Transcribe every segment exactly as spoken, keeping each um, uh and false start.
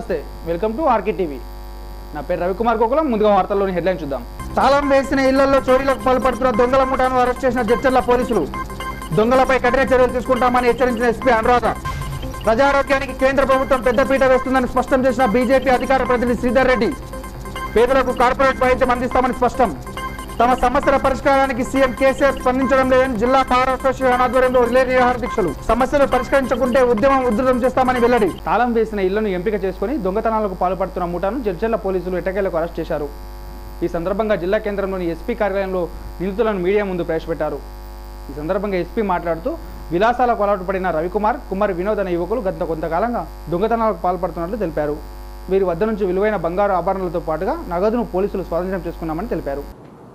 నమస్తే, welcome to RK TV. నా పేరు రవికుమార్ గోకులం. ముందుగా వార్తల్లోని హెడ్లైన్ చూద్దాం. తాళం వేసిన ఇళ్లలో చోరీలకు పాల్పడుతున్న దొంగల ముఠాను అరెస్ట్ చేసిన జడ్చర్ల పోలీసులు. దొంగలపై కఠిన చర్యలు తీసుకుంటామని హెచ్చరించిన ఎస్పీ అనురాధ. ప్రజారోగ్యానికి కేంద్ర ప్రభుత్వం పెద్దపీట వేస్తుందని స్పష్టం చేసిన బీజేపీ అధికార ప్రతినిధి శ్రీధర్ రెడ్డి. పేదలకు కార్పొరేట్ వైద్యం అందిస్తామని స్పష్టం. తమ సమస్యల పరిష్కారానికి సీఎం కేసీఆర్ స్పందించడం లేదని జిల్లా పవర్ అసోసియేషన్ ఆధ్వర్యంలో రిలే నిరాహార దీక్షలు. సమస్యలు పరిష్కరించకుంటే ఉద్యమం ఉధృతం చేస్తామని వెల్లడి. తాళం వేసిన ఇళ్లను ఎంపిక చేసుకుని దొంగతనాలకు పాల్పడుతున్న ముఠాను జడ్చర్ల పోలీసులు ఎట్టకేలకు అరెస్ట్ చేశారు. ఈ సందర్భంగా జిల్లా కేంద్రంలోని ఎస్పీ కార్యాలయంలో నిందితులను మీడియా ముందు ప్రవేశపెట్టారు. ఈ సందర్భంగా ఎస్పీ మాట్లాడుతూ విలాసాలకు అలవాటు పడిన రవికుమార్, కుమార్ వినోద్ అనే యువకులు గత కొంతకాలంగా దొంగతనాలకు పాల్పడుతున్నట్లు తెలిపారు. వీరి వద్ద నుంచి విలువైన బంగారు ఆభరణాలతో పాటుగా నగదును పోలీసులు స్వాధీనం చేసుకున్నామని తెలిపారు.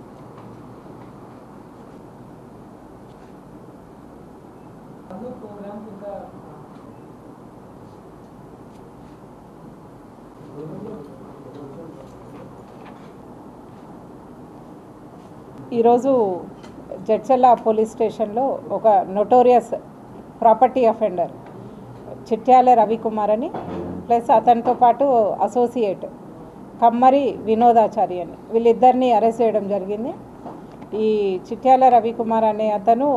ఈరోజు జడ్చర్ల పోలీస్ స్టేషన్లో ఒక notorious property offender Chityala Ravikumar అని ప్లస్ అతనితో పాటు అసోసియేట్ కమ్మరి వినోదాచారి అని వీళ్ళిద్దరిని అరెస్ట్ చేయడం జరిగింది. ఈ చిట్యాల రవికుమార్ అనే అతను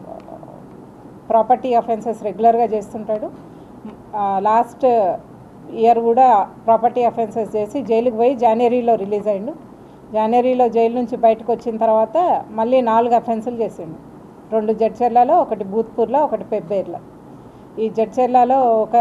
ప్రాపర్టీ అఫెన్సెస్ రెగ్యులర్గా చేస్తుంటాడు. లాస్ట్ ఇయర్ కూడా ప్రాపర్టీ అఫెన్సెస్ చేసి జైలుకి పోయి జనవరిలో రిలీజ్ అయ్యిండు. జనవరిలో జైలు నుంచి బయటకు వచ్చిన తర్వాత మళ్ళీ నాలుగు అఫెన్సులు చేసిండు. రెండు జడ్చర్లలో, ఒకటి భూత్పూర్లో, ఒకటి పెబ్బేర్లో. ఈ జడ్చర్లలో ఒక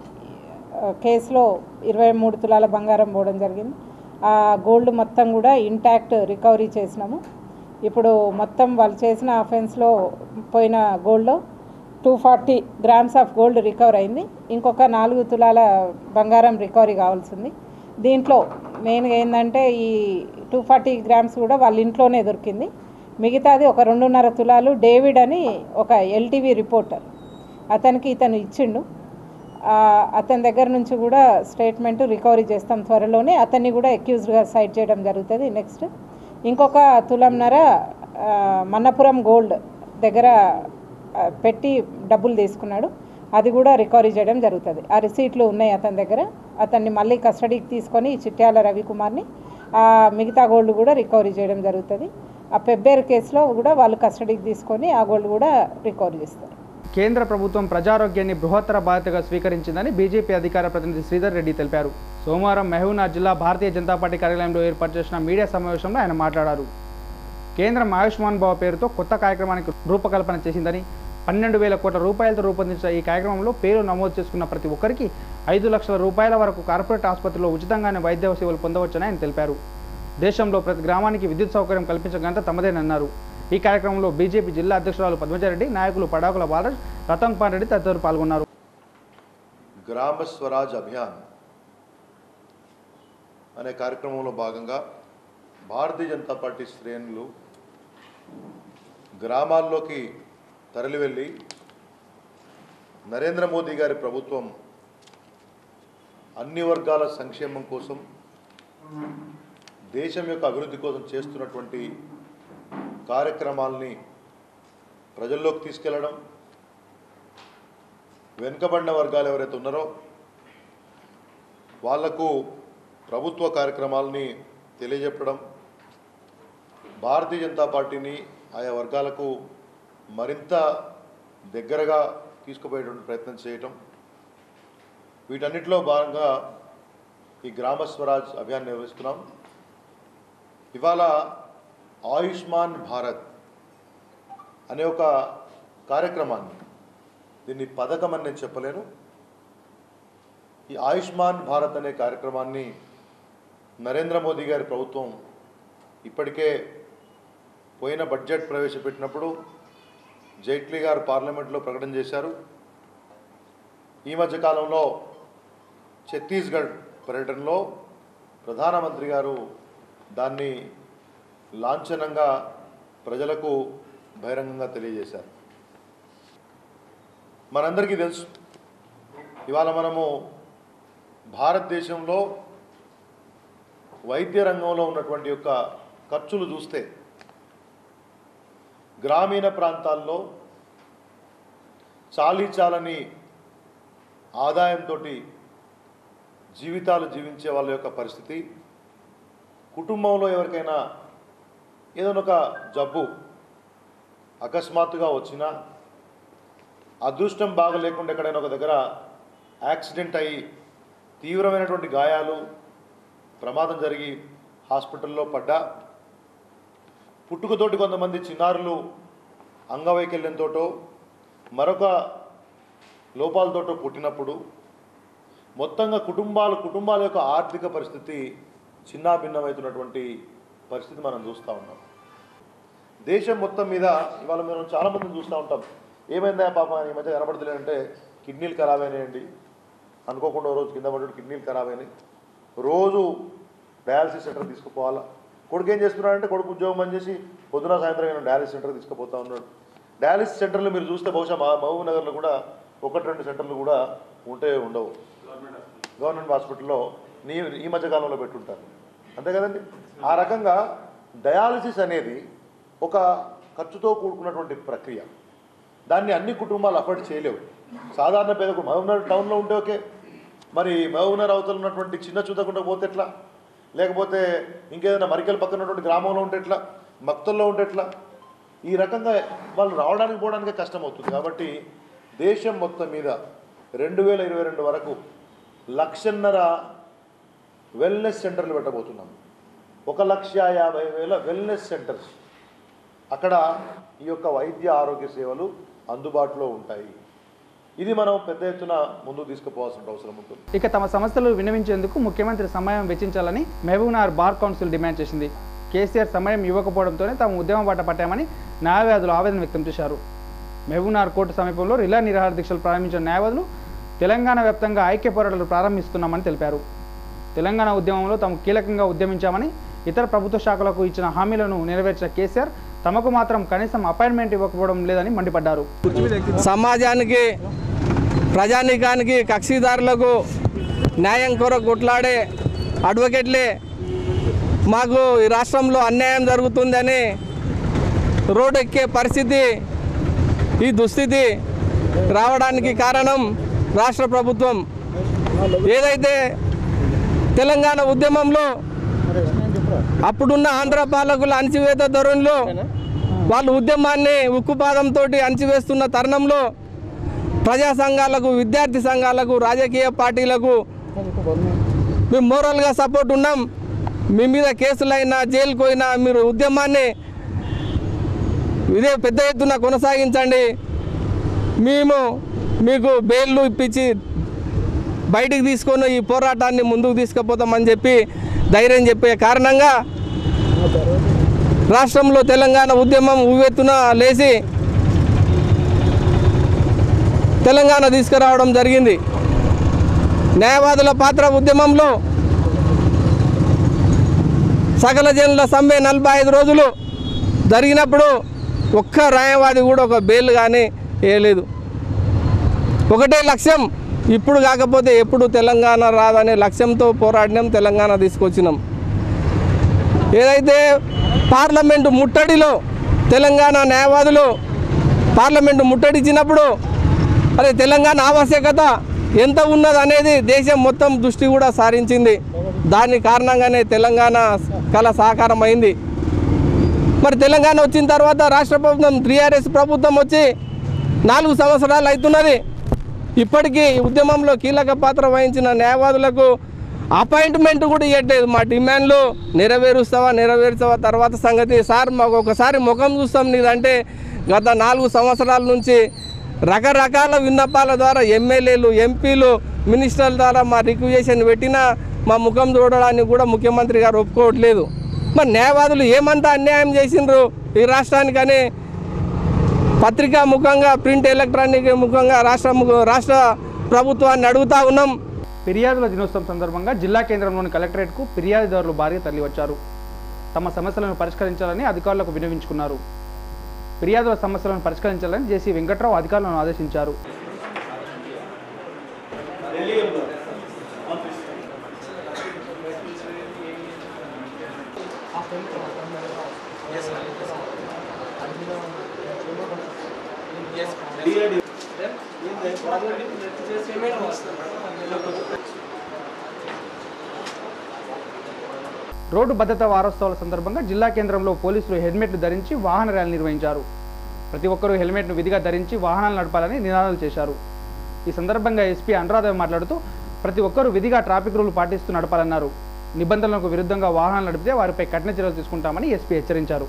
కేసులో ఇరవై మూడు తులాల బంగారం పోవడం జరిగింది. ఆ గోల్డ్ మొత్తం కూడా ఇంటాక్ట్ రికవరీ చేసినాము. ఇప్పుడు మొత్తం వాళ్ళు చేసిన అఫెన్స్లో పోయిన గోల్డ్లో two forty grams of gold recover అయింది. ఇంకొక నాలుగు తులాల బంగారం రికవరీ కావాల్సింది. దీంట్లో మెయిన్గా ఏంటంటే ఈ టూ ఫార్టీ గ్రామ్స్ కూడా వాళ్ళ ఇంట్లోనే దొరికింది. మిగతాది ఒక రెండున్నర తులాలు డేవిడ్ అని ఒక ఎల్టీవీ రిపోర్టర్ అతనికి ఇతను ఇచ్చిండు. అతని దగ్గర నుంచి కూడా స్టేట్మెంట్ రికవరీ చేస్తాం త్వరలోనే. అతన్ని కూడా అక్యూజ్డ్గా సైట్ చేయడం జరుగుతుంది. నెక్స్ట్ ఇంకొక తులంన్నర మన్నపురం గోల్డ్ దగ్గర పెట్టి డబ్బులు తీసుకున్నాడు. అది కూడా రికవరీ చేయడం జరుగుతుంది. ఆ రిసీట్లు ఉన్నాయి అతని దగ్గర. అతన్ని మళ్ళీ కస్టడీకి తీసుకొని చిట్యాల రవికుమార్ని ఆ మిగతా గోల్డ్ కూడా రికవరీ చేయడం జరుగుతుంది. ఆ పెబ్బేరు కేసులో కూడా వాళ్ళు కస్టడీకి తీసుకొని ఆ గోల్డ్ కూడా రికవరీ చేస్తారు. కేంద్ర ప్రభుత్వం ప్రజారోగ్యాన్ని బృహత్తర బాధ్యతగా స్వీకరించిందని బీజేపీ అధికార ప్రతినిధి శ్రీధర్ రెడ్డి తెలిపారు. సోమవారం మహబూబ్నగర్ జిల్లా భారతీయ జనతా పార్టీ కార్యాలయంలో ఏర్పాటు చేసిన మీడియా సమావేశంలో ఆయన మాట్లాడారు. కేంద్రం ఆయుష్మాన్ భవ పేరుతో కొత్త కార్యక్రమానికి రూపకల్పన చేసిందని, పన్నెండు వేల కోట్ల రూపాయలతో రూపొందించిన ఈ కార్యక్రమంలో పేరు నమోదు చేసుకున్న ప్రతి ఒక్కరికి ఐదు లక్షల రూపాయల వరకు కార్పొరేట్ ఆసుపత్రిలో ఉచితంగానే వైద్య సేవలు పొందవచ్చని ఆయన తెలిపారు. దేశంలో ప్రతి గ్రామానికి విద్యుత్ సౌకర్యం కల్పించగంట తమదేనన్నారు. ఈ కార్యక్రమంలో బీజేపీ జిల్లా అధ్యక్షురాలు పద్మజారెడ్డి, నాయకులు పడాకుల బాలరాజ్, రతన్ కుమార్ రెడ్డి తదితరులు పాల్గొన్నారు. గ్రామ స్వరాజ్ అభియాన్ అనే కార్యక్రమంలో భాగంగా భారతీయ జనతా పార్టీ శ్రేణులు గ్రామాల్లోకి తరలివెళ్ళి నరేంద్ర మోదీ గారి ప్రభుత్వం అన్ని వర్గాల సంక్షేమం కోసం, దేశం యొక్క అభివృద్ధి కోసం చేస్తున్నటువంటి కార్యక్రమాలని ప్రజల్లోకి తీసుకెళ్లడం, వెనుకబడిన వర్గాలు ఎవరైతే ఉన్నారో వాళ్లకు ప్రభుత్వ కార్యక్రమాలని తెలియజెప్పడం, భారతీయ జనతా పార్టీని ఆయా వర్గాలకు మరింత దగ్గరగా తీసుకుపోయేటువంటి ప్రయత్నం చేయటం, వీటన్నిటిలో భాగంగా ఈ గ్రామ స్వరాజ్ అభియాన్ నిర్వహిస్తున్నాం. ఇవాళ ఆయుష్మాన్ భారత్ అనే ఒక కార్యక్రమాన్ని, దీన్ని పథకం అని నేను చెప్పలేను, ఈ ఆయుష్మాన్ భారత్ అనే కార్యక్రమాన్ని నరేంద్ర మోదీ గారి ప్రభుత్వం ఇప్పటికే పోయిన బడ్జెట్ ప్రవేశపెట్టినప్పుడు జైట్లీ గారు పార్లమెంట్లో ప్రకటన చేశారు. ఈ మధ్యకాలంలో ఛత్తీస్గఢ్ పర్యటనలో ప్రధానమంత్రి గారు దాన్ని లాంఛనంగా ప్రజలకు బహిరంగంగా తెలియజేశారు. మనందరికీ తెలుసు, ఇవాళ మనము భారతదేశంలో వైద్య రంగంలో ఉన్నటువంటి యొక్క ఖర్చులు చూస్తే గ్రామీణ ప్రాంతాల్లో చాలీ చాలని ఆదాయంతో జీవితాలు జీవించే వాళ్ళ యొక్క పరిస్థితి, కుటుంబంలో ఎవరికైనా ఏదైనా ఒక జబ్బు అకస్మాత్తుగా వచ్చినా, అదృష్టం బాగా లేకుండా ఎక్కడైనా ఒక దగ్గర యాక్సిడెంట్ అయ్యి తీవ్రమైనటువంటి గాయాలు, ప్రమాదం జరిగి హాస్పిటల్లో పడ్డా, పుట్టుకతోటి కొంతమంది చిన్నారులు అంగవైకల్యంతోటో మరొక లోపాలతోటో పుట్టినప్పుడు మొత్తంగా కుటుంబాలు కుటుంబాల యొక్క ఆర్థిక పరిస్థితి చిన్నాభిన్నమవుతున్నటువంటి పరిస్థితి మనం చూస్తూ ఉన్నాం. దేశం మొత్తం మీద ఇవాళ మనం చాలామందిని చూస్తూ ఉంటాం. ఏమైందా పాప ఈ మధ్య కనబడతలేదంటే కిడ్నీలు ఖరాబ్ అయినాయండి, అనుకోకుండా రోజు కింద పడ్డ కిడ్నీలు ఖరాబ్ అయినాయి, రోజు డయాలసిస్ సెంటర్ తీసుకుపోవాలా. కొడుకు ఏం చేస్తున్నాడంటే కొడుకు ఉద్యోగం అని చేసి పొద్దున సాయంత్రం నేను డయాలసిస్ సెంటర్ తీసుకుపోతా ఉన్నాడు. డయాలసిస్ సెంటర్లు మీరు చూస్తే బహుశా మా మహబూబ్ నగర్లో కూడా ఒకటి రెండు సెంటర్లు కూడా ఉంటే ఉండవు. గవర్నమెంట్ హాస్పిటల్లో నీ ఈ మధ్యకాలంలో పెట్టుంటారు, అంతే కదండి. ఆ రకంగా డయాలసిస్ అనేది ఒక ఖర్చుతో కూడుకున్నటువంటి ప్రక్రియ. దాన్ని అన్ని కుటుంబాలు అఫోర్డ్ చేయలేవు. సాధారణ పేదకు మహబూబ్నగర్ టౌన్లో ఉంటే ఓకే, మరి మహబూబ్నగర్ అవతల ఉన్నటువంటి చిన్న చూతకుండా పోతే ఎట్లా, లేకపోతే ఇంకేదైనా మరికల పక్కన ఉన్నటువంటి గ్రామంలో ఉంటే ఎట్లా, మక్తల్లో ఉంటే ఎట్లా, ఈ రకంగా వాళ్ళు రావడానికి పోవడానికే కష్టం అవుతుంది. కాబట్టి దేశం మొత్తం మీద రెండు వేల ఇరవై రెండు వరకు లక్షన్నర వెల్నెస్ సెంటర్లు పెట్టబోతున్నాం. ఒక లక్ష యాభై వేల వెల్నెస్ సెంటర్స్, అక్కడ ఈ యొక్క వైద్య ఆరోగ్య సేవలు అందుబాటులో ఉంటాయి. ఇది మనం పెద్ద ఎత్తున ముందుకు తీసుకుపోవాల్సిన అవసరం ఉంటుంది. ఇక తమ సమస్యలు విన్నవించేందుకు ముఖ్యమంత్రి సమయం వెచ్చించాలని మహబూబ్నగర్ బార్ కౌన్సిల్ డిమాండ్ చేసింది. కేసీఆర్ సమయం ఇవ్వకపోవడంతోనే తాము ఉద్యమం బాట పట్టామని న్యాయవాదులు ఆవేదన వ్యక్తం చేశారు. మహబూబ్నగర్ కోర్టు సమీపంలో రిలే నిరాహార దీక్షలు ప్రారంభించిన న్యాయవాదులు తెలంగాణ వ్యాప్తంగా ఐక్య పోరాటాలు ప్రారంభిస్తున్నామని తెలిపారు. తెలంగాణ ఉద్యమంలో తాము కీలకంగా ఉద్యమించామని, ఇతర ప్రభుత్వ శాఖలకు ఇచ్చిన హామీలను నెరవేర్చిన కేసీఆర్ తమకు మాత్రం కనీసం అపాయింట్మెంట్ ఇవ్వకపోవడం లేదని మండిపడ్డారు. సమాజానికి, ప్రజానీకానికి, కక్షిదారులకు న్యాయం కొరకు కొట్లాడే అడ్వకేట్లే మాకు ఈ రాష్ట్రంలో అన్యాయం జరుగుతుందని రోడ్డు ఎక్కే పరిస్థితి, ఈ దుస్థితి రావడానికి కారణం రాష్ట్ర ప్రభుత్వం. ఏదైతే తెలంగాణ ఉద్యమంలో అప్పుడున్న ఆంధ్ర పాలకుల అణచివేత ధోరణిలో వాళ్ళు ఉద్యమాన్ని ఉక్కుపాదంతో అణచివేస్తున్న తరుణంలో ప్రజా సంఘాలకు, విద్యార్థి సంఘాలకు, రాజకీయ పార్టీలకు మేము మోరల్గా సపోర్ట్ ఉన్నాం. మీ మీద కేసులైనా, జైలుకు పోయినా మీరు ఉద్యమాన్ని ఇదే పెద్ద ఎత్తున కొనసాగించండి, మేము మీకు బెయిల్లు ఇప్పించి బయటికి తీసుకొని ఈ పోరాటాన్ని ముందుకు తీసుకుపోతామని చెప్పి ధైర్యం చెప్పే కారణంగా రాష్ట్రంలో తెలంగాణ ఉద్యమం ఉవ్వెత్తున లేచి తెలంగాణ తీసుకురావడం జరిగింది. న్యాయవాదుల పాత్ర ఉద్యమంలో సకల జనుల సమ్మె నలభై ఐదు రోజులు జరిగినప్పుడు ఒక్క న్యాయవాది కూడా ఒక బెయిల్ కానీ వేయలేదు. ఒకటే లక్ష్యం, ఇప్పుడు కాకపోతే ఎప్పుడు తెలంగాణ రాదనే లక్ష్యంతో పోరాడినాం, తెలంగాణ తీసుకొచ్చినాం. ఏదైతే పార్లమెంటు ముట్టడిలో తెలంగాణ న్యాయవాదులు పార్లమెంటు ముట్టడిచ్చినప్పుడు అదే తెలంగాణ ఆవశ్యకత ఎంత ఉన్నదనేది దేశం మొత్తం దృష్టి కూడా సారించింది. దాని కారణంగానే తెలంగాణ కళ సాకారం అయింది. మరి తెలంగాణ వచ్చిన తర్వాత రాష్ట్ర ప్రభుత్వం, టీఆర్ఎస్ ప్రభుత్వం వచ్చి నాలుగు సంవత్సరాలు అవుతున్నది. ఇప్పటికీ ఉద్యమంలో కీలక పాత్ర వహించిన న్యాయవాదులకు అపాయింట్మెంట్ కూడా ఇవ్వట్లేదు. మా డిమాండ్లు నెరవేరుస్తావా నెరవేరుస్తావా తర్వాత సంగతి సార్, మాకు ఒకసారి ముఖం చూస్తాం నీదంటే గత నాలుగు సంవత్సరాల నుంచి రకరకాల విన్నపాల ద్వారా ఎమ్మెల్యేలు, ఎంపీలు, మినిస్టర్ల ద్వారా మా రిక్వెషన్ పెట్టినా మా ముఖం చూడడానికి కూడా ముఖ్యమంత్రి గారు ఒప్పుకోవట్లేదు. మరి న్యాయవాదులు ఏమంతా అన్యాయం చేసిండ్రు ఈ రాష్ట్రానికని పత్రికా ముఖంగా, ప్రింట్ ఎలక్ట్రానిక్ ముఖంగా రాష్ట్ర రాష్ట్ర ప్రభుత్వాన్ని అడుగుతా ఉన్నాం. ఫిర్యాదుల దినోత్సవం సందర్భంగా జిల్లా కేంద్రంలోని కలెక్టరేట్కు ఫిర్యాదుదారులు భారీగా తరలివచ్చారు. తమ సమస్యలను పరిష్కరించాలని అధికారులకు విన్నవించుకున్నారు. ఫిర్యాదుల సమస్యలను పరిష్కరించాలని జేసీ వెంకట్రావు అధికారులను ఆదేశించారు. రోడ్డు భద్రతా వారోత్సవాల సందర్భంగా జిల్లా కేంద్రంలో పోలీసులు హెల్మెట్లు ధరించి వాహన ర్యాలీ నిర్వహించారు. ప్రతి ఒక్కరూ హెల్మెట్ను విధిగా ధరించి వాహనాలు నడపాలని నినాదాలు చేశారు. ఈ సందర్భంగా ఎస్పీ అనురాధ మాట్లాడుతూ ప్రతి ఒక్కరూ విధిగా ట్రాఫిక్ రూల్ పాటిస్తూ నడపాలన్నారు. నిబంధనలకు విరుద్ధంగా వాహనాలు నడిపితే వారిపై కఠిన చర్యలు తీసుకుంటామని ఎస్పీ హెచ్చరించారు.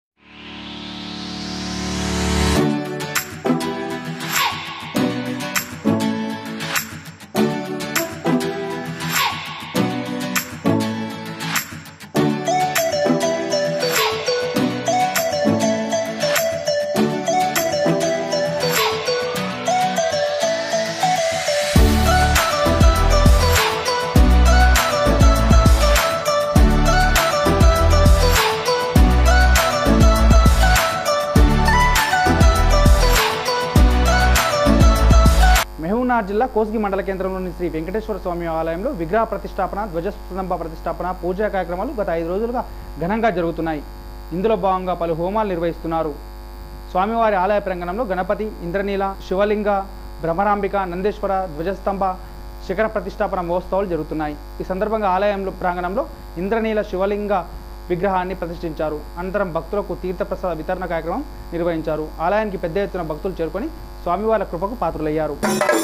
మహబూబ్నగర్ జిల్లా కోస్గి మండల కేంద్రంలోని శ్రీ వెంకటేశ్వర స్వామి ఆలయంలో విగ్రహ ప్రతిష్టాపన, ధ్వజస్తంభ ప్రతిష్టాపన, పూజా కార్యక్రమాలు గత ఐదు రోజులుగా ఘనంగా జరుగుతున్నాయి. ఇందులో భాగంగా పలు హోమాలు నిర్వహిస్తున్నారు. స్వామివారి ఆలయ ప్రాంగణంలో గణపతి, ఇంద్రనీల, శివలింగ, బ్రహ్మరాంబిక, నందేశ్వర, ధ్వజస్తంభ శిఖర ప్రతిష్టాపన మహోత్సవాలు జరుగుతున్నాయి. ఈ సందర్భంగా ఆలయంలో ప్రాంగణంలో ఇంద్రనీల శివలింగ విగ్రహాన్ని ప్రతిష్ఠించారు. అనంతరం భక్తులకు తీర్థప్రసాద వితరణ కార్యక్రమం నిర్వహించారు. ఆలయానికి పెద్ద ఎత్తున భక్తులు చేరుకొని స్వామివారి కృపకు పాత్రులయ్యారు.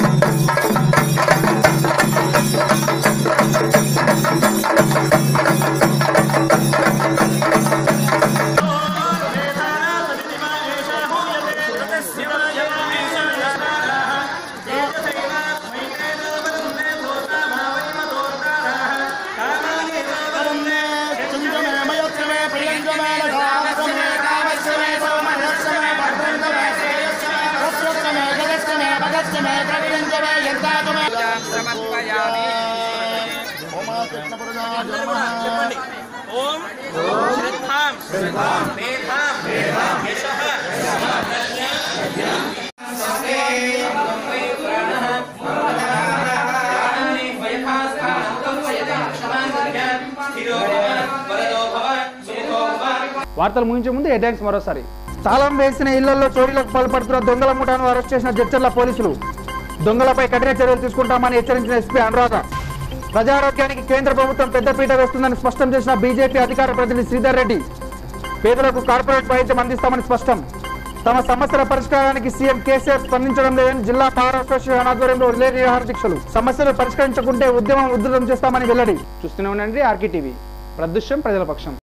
ఓం శ్రీధాం శ్రీధాం మేధాం మేధాం యశః వార్తలు ముగించే ముందు హెడ్లైన్స్ మరోసారి. తాళం వేసిన ఇళ్లలో చోరీలకు పాల్పడుతున్న దొంగల ముఠాను అరెస్ట్ చేసిన జడ్చర్ల పోలీసులు. దొంగలపై కఠిన చర్యలు తీసుకుంటామని హెచ్చరించిన ఎస్పీ అనురాధ. ప్రజారోగ్యానికి కేంద్ర ప్రభుత్వం పెద్దపీట వేస్తుందని స్పష్టం చేసిన బీజేపీ అధికార ప్రతినిధి శ్రీధర్ రెడ్డి. పేదలకు కార్పొరేట్ వైద్యం అందిస్తామని స్పష్టం. తమ సమస్యల పరిష్కారానికి సీఎం కేసీఆర్ స్పందించడం లేదని జిల్లా పవర్ అసోసియేషన్ ఆధ్వర్యంలో రిలే నిరాహార దీక్షలు. సమస్యలు పరిష్కరించకుంటే ఉద్యమం ఉధృతం చేస్తామని వెల్లడి. చూస్తూనే ఉండండి ఆర్కే టీవీ, ప్రదృశ్యం ప్రజల పక్షం.